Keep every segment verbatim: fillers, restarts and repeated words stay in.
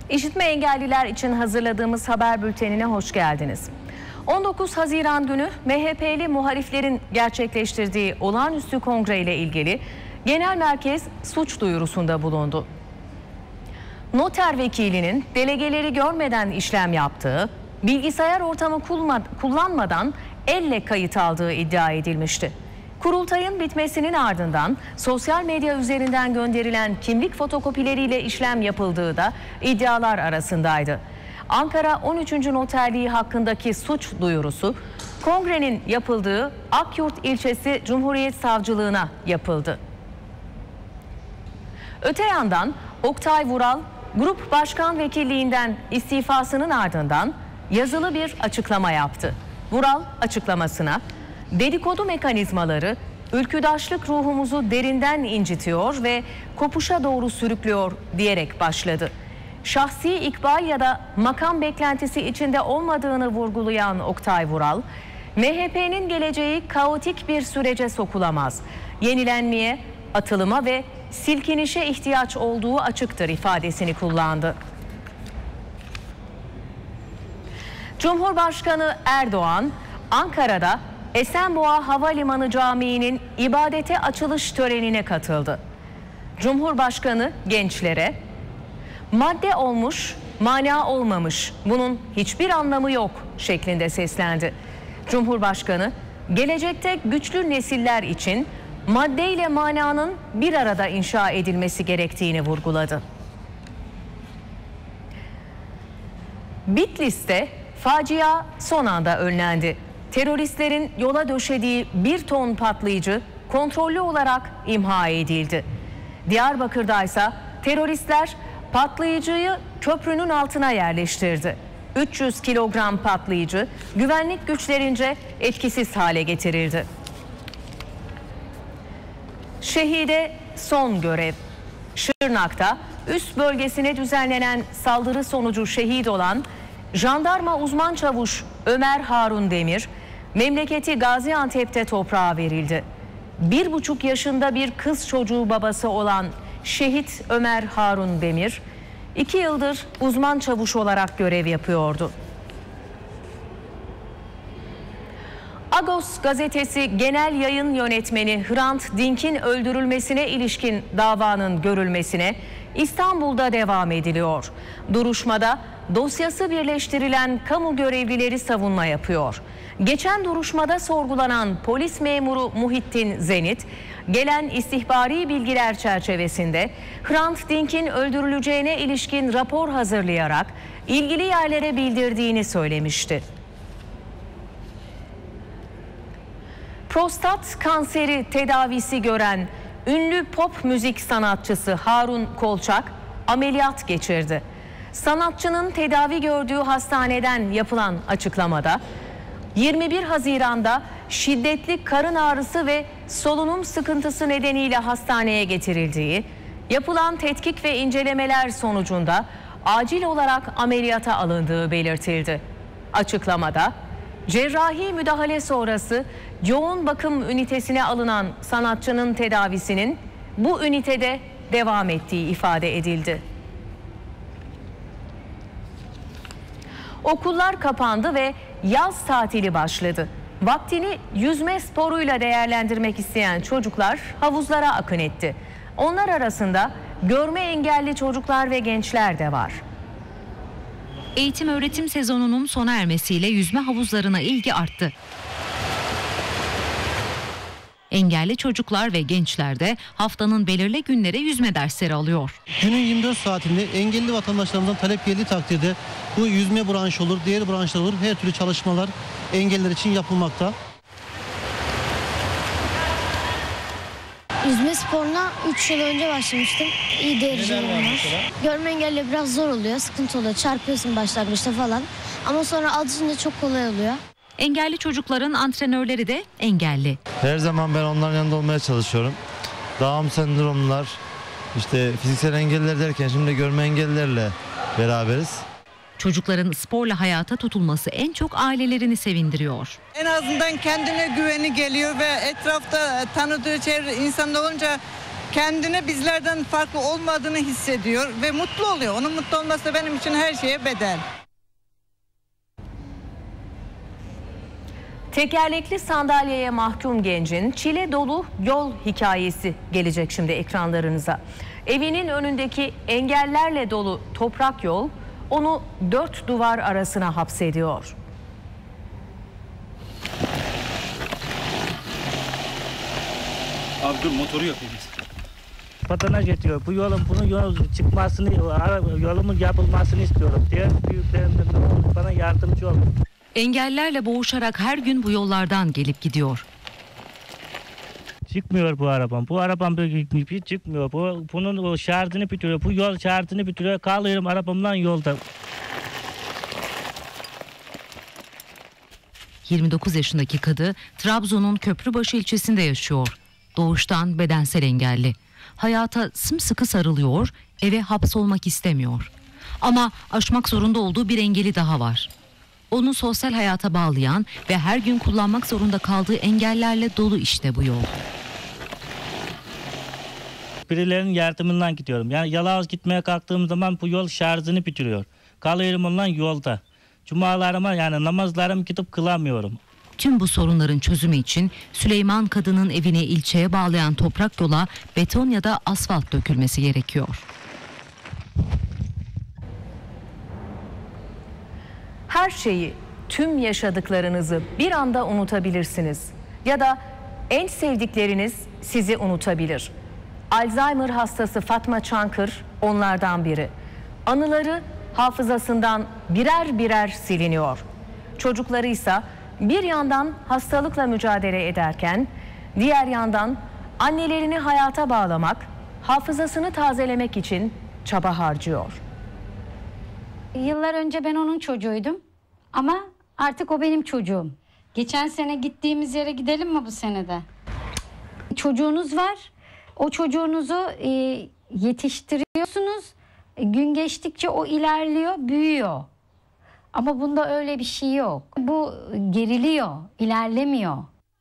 İşitme engelliler için hazırladığımız haber bültenine hoş geldiniz. on dokuz Haziran günü M H P'li muhaliflerin gerçekleştirdiği olağanüstü kongre ile ilgili Genel Merkez suç duyurusunda bulundu. Noter vekilinin delegeleri görmeden işlem yaptığı, bilgisayar ortamı kullanmadan elle kayıt aldığı iddia edilmişti. Kurultayın bitmesinin ardından sosyal medya üzerinden gönderilen kimlik fotokopileriyle işlem yapıldığı da iddialar arasındaydı. Ankara on üçüncü Noterliği hakkındaki suç duyurusu kongrenin yapıldığı Akyurt ilçesi Cumhuriyet Savcılığına yapıldı. Öte yandan Oktay Vural Grup Başkan Vekilliğinden istifasının ardından yazılı bir açıklama yaptı. Vural açıklamasına dedikodu mekanizmaları ülküdaşlık ruhumuzu derinden incitiyor ve kopuşa doğru sürüklüyor diyerek başladı. Şahsi ikbal ya da makam beklentisi içinde olmadığını vurgulayan Oktay Vural, M H P'nin geleceği kaotik bir sürece sokulamaz. Yenilenmeye, atılıma ve silkinişe ihtiyaç olduğu açıktır ifadesini kullandı. Cumhurbaşkanı Erdoğan, Ankara'da Esenboğa Havalimanı Camii'nin ibadete açılış törenine katıldı. Cumhurbaşkanı gençlere, madde olmuş, mana olmamış, bunun hiçbir anlamı yok şeklinde seslendi. Cumhurbaşkanı, gelecekte güçlü nesiller için maddeyle mananın bir arada inşa edilmesi gerektiğini vurguladı. Bitlis'te facia son anda önlendi. Teröristlerin yola döşediği bir ton patlayıcı kontrollü olarak imha edildi. Diyarbakır'da ise teröristler patlayıcıyı köprünün altına yerleştirdi. üç yüz kilogram patlayıcı güvenlik güçlerince etkisiz hale getirildi. Şehide son görev. Şırnak'ta üst bölgesine düzenlenen saldırı sonucu şehit olan jandarma uzman çavuş Ömer Harun Demir, memleketi Gaziantep'te toprağa verildi. Bir buçuk yaşında bir kız çocuğu babası olan şehit Ömer Harun Demir, iki yıldır uzman çavuş olarak görev yapıyordu. Agos gazetesi genel yayın yönetmeni Hrant Dink'in öldürülmesine ilişkin davanın görülmesine İstanbul'da devam ediliyor. Duruşmada dosyası birleştirilen kamu görevlileri savunma yapıyor. Geçen duruşmada sorgulanan polis memuru Muhittin Zenit, gelen istihbari bilgiler çerçevesinde Hrant Dink'in öldürüleceğine ilişkin rapor hazırlayarak ilgili yerlere bildirdiğini söylemişti. Prostat kanseri tedavisi gören ünlü pop müzik sanatçısı Harun Kolçak ameliyat geçirdi. Sanatçının tedavi gördüğü hastaneden yapılan açıklamada yirmi bir Haziran'da şiddetli karın ağrısı ve solunum sıkıntısı nedeniyle hastaneye getirildiği, yapılan tetkik ve incelemeler sonucunda acil olarak ameliyata alındığı belirtildi. Açıklamada cerrahi müdahale sonrası yoğun bakım ünitesine alınan sanatçının tedavisinin bu ünitede devam ettiği ifade edildi. Okullar kapandı ve yaz tatili başladı. Vaktini yüzme sporuyla değerlendirmek isteyen çocuklar havuzlara akın etti. Onlar arasında görme engelli çocuklar ve gençler de var. Eğitim öğretim sezonunun sona ermesiyle yüzme havuzlarına ilgi arttı. Engelli çocuklar ve gençler de haftanın belirli günleri yüzme dersleri alıyor. Günün yirmi dört saatinde engelli vatandaşlarımızdan talep geldiği takdirde bu yüzme branşı olur, diğer branşlar olur. Her türlü çalışmalar engelliler için yapılmakta. Yüzme sporuna üç yıl önce başlamıştım. İyi derecelerim var. Görme engelli biraz zor oluyor, sıkıntı oluyor. Çarpıyorsun başlangıçta falan. Ama sonra alışınca çok kolay oluyor. Engelli çocukların antrenörleri de engelli. Her zaman ben onların yanında olmaya çalışıyorum. Down sendromlar, işte fiziksel engelliler derken şimdi görme engellilerle beraberiz. Çocukların sporla hayata tutulması en çok ailelerini sevindiriyor. En azından kendine güveni geliyor ve etrafta tanıdığı çevre insanda olunca kendine bizlerden farklı olmadığını hissediyor ve mutlu oluyor. Onun mutlu olması da benim için her şeye bedel. Tekerlekli sandalyeye mahkum gencin çile dolu yol hikayesi gelecek şimdi ekranlarınıza. Evinin önündeki engellerle dolu toprak yol onu dört duvar arasına hapsediyor. Abi dur, motoru yapayım. Patanaj ediyor. Bu yolun bunun yol çıkmasını, yolumun yapılmasını istiyorum. Diğer büyüklerimden bana yardımcı olun. Engellerle boğuşarak her gün bu yollardan gelip gidiyor. Çıkmıyor bu arabam. Bu arabam bir çıkmıyor. Bu bunun o şartını bitiriyor. Bu yol şartını bitiriyor. Kalıyorum arabamdan yolda. yirmi dokuz yaşındaki kadı Trabzon'un Köprübaşı ilçesinde yaşıyor. Doğuştan bedensel engelli. Hayata sımsıkı sarılıyor, eve hapsolmak istemiyor. Ama aşmak zorunda olduğu bir engeli daha var. Onu sosyal hayata bağlayan ve her gün kullanmak zorunda kaldığı engellerle dolu işte bu yol. Birilerinin yardımından gidiyorum. Yani Yalovaz gitmeye kalktığım zaman bu yol şarjını bitiriyor. Kalıyorum ondan yolda. Cumalarıma yani namazlarımı gidip kılamıyorum. Tüm bu sorunların çözümü için Süleyman Kadı'nın evini ilçeye bağlayan toprak yola beton ya da asfalt dökülmesi gerekiyor. Her şeyi, tüm yaşadıklarınızı bir anda unutabilirsiniz. Ya da en sevdikleriniz sizi unutabilir. Alzheimer hastası Fatma Çankır onlardan biri. Anıları hafızasından birer birer siliniyor. Çocukları ise bir yandan hastalıkla mücadele ederken diğer yandan annelerini hayata bağlamak, hafızasını tazelemek için çaba harcıyor. Yıllar önce ben onun çocuğuydum ama artık o benim çocuğum. Geçen sene gittiğimiz yere gidelim mi bu senede? Çocuğunuz var, o çocuğunuzu e, yetiştiriyorsunuz. E, gün geçtikçe o ilerliyor, büyüyor. Ama bunda öyle bir şey yok. Bu geriliyor, ilerlemiyor.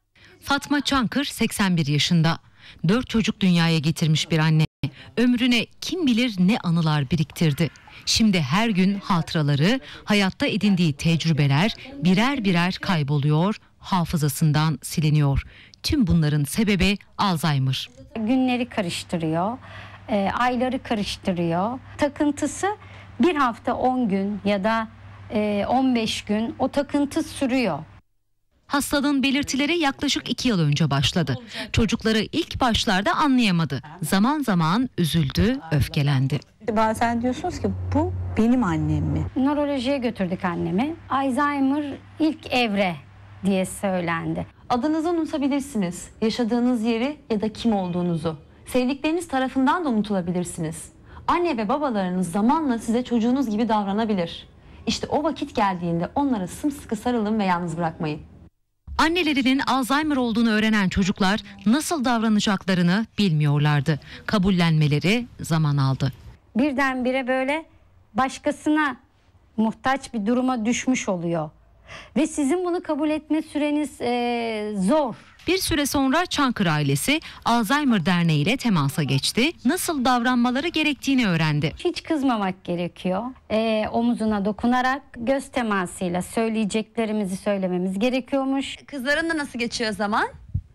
Fatma Çankır seksen bir yaşında. Dört çocuk dünyaya getirmiş bir anne. Ömrüne kim bilir ne anılar biriktirdi. Şimdi her gün hatıraları, hayatta edindiği tecrübeler birer birer kayboluyor, hafızasından siliniyor. Tüm bunların sebebi Alzheimer. Günleri karıştırıyor, e, ayları karıştırıyor. Takıntısı bir hafta on gün ya da e, on beş gün o takıntı sürüyor. Hastalığın belirtileri yaklaşık iki yıl önce başladı. Çocukları ilk başlarda anlayamadı. Zaman zaman üzüldü, öfkelendi. Bazen diyorsunuz ki bu benim annem mi? Nörolojiye götürdük annemi. Alzheimer ilk evre diye söylendi. Adınızı unutabilirsiniz, yaşadığınız yeri ya da kim olduğunuzu. Sevdikleriniz tarafından da unutulabilirsiniz. Anne ve babalarınız zamanla size çocuğunuz gibi davranabilir. İşte o vakit geldiğinde onlara sımsıkı sarılın ve yalnız bırakmayın. Annelerinin Alzheimer olduğunu öğrenen çocuklar nasıl davranacaklarını bilmiyorlardı. Kabullenmeleri zaman aldı. Birdenbire böyle başkasına muhtaç bir duruma düşmüş oluyor. Ve sizin bunu kabul etme süreniz e, zor. Bir süre sonra Çankır ailesi Alzheimer Derneği ile temasa geçti. Nasıl davranmaları gerektiğini öğrendi. Hiç kızmamak gerekiyor. E, omuzuna dokunarak göz temasıyla söyleyeceklerimizi söylememiz gerekiyormuş. Kızlarınla nasıl geçiyor zaman?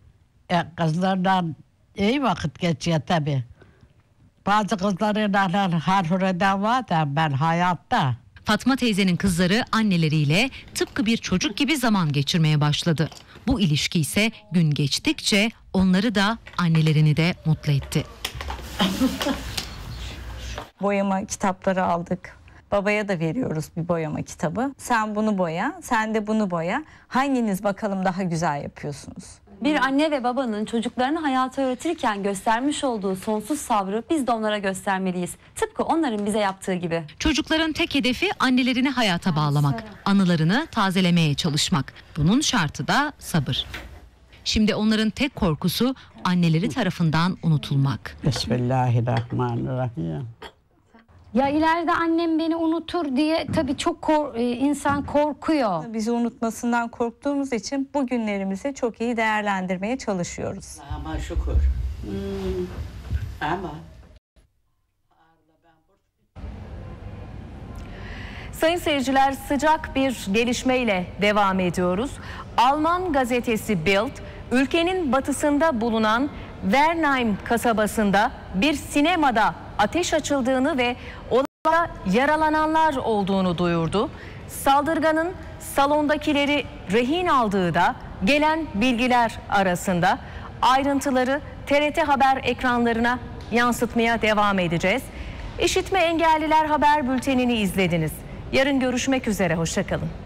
E, kızlardan iyi vakit geçiyor tabii. Bazı kızlarıyla harhureden var da ben hayatta. Fatma teyzenin kızları anneleriyle tıpkı bir çocuk gibi zaman geçirmeye başladı. Bu ilişki ise gün geçtikçe onları da annelerini de mutlu etti. Boyama kitapları aldık. Babaya da veriyoruz bir boyama kitabı. Sen bunu boya, sen de bunu boya. Hanginiz bakalım daha güzel yapıyorsunuz? Bir anne ve babanın çocuklarını hayata öğretirken göstermiş olduğu sonsuz sabrı biz de onlara göstermeliyiz. Tıpkı onların bize yaptığı gibi. Çocukların tek hedefi annelerini hayata bağlamak, anılarını tazelemeye çalışmak. Bunun şartı da sabır. Şimdi onların tek korkusu anneleri tarafından unutulmak. Bismillahirrahmanirrahim. Ya ileride annem beni unutur diye tabii çok kor, insan korkuyor. Bizi unutmasından korktuğumuz için bu günlerimizi çok iyi değerlendirmeye çalışıyoruz. Ama şükür. Hmm. Ama Sayın seyirciler, sıcak bir gelişmeyle devam ediyoruz. Alman gazetesi Bild, ülkenin batısında bulunan Wernheim kasabasında bir sinemada ateş açıldığını ve olaya yaralananlar olduğunu duyurdu. Saldırganın salondakileri rehin aldığı da gelen bilgiler arasında. Ayrıntıları T R T Haber ekranlarına yansıtmaya devam edeceğiz. İşitme Engelliler Haber Bülteni'ni izlediniz. Yarın görüşmek üzere, hoşça kalın.